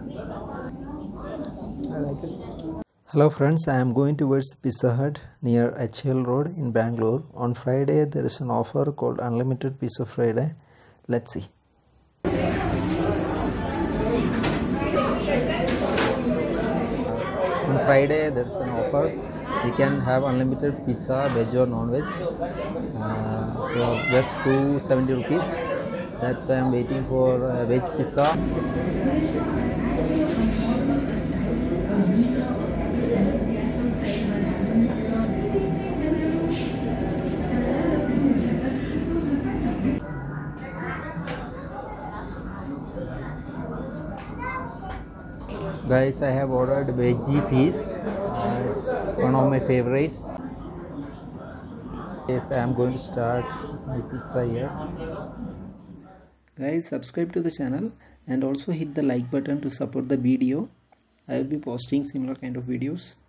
I like it. Hello friends, I am going towards Pizza Hut near HL Road in Bangalore. On Friday there is an offer called Unlimited Pizza Friday. Let's see. On Friday there is an offer. You can have unlimited pizza, veg or non-veg, for just 270 rupees. That's why I am waiting for veg pizza. Guys, I have ordered veggie feast. It's one of my favorites. Yes, I am going to start my pizza here. Guys, subscribe to the channel and also hit the like button to support the video. I will be posting similar kind of videos.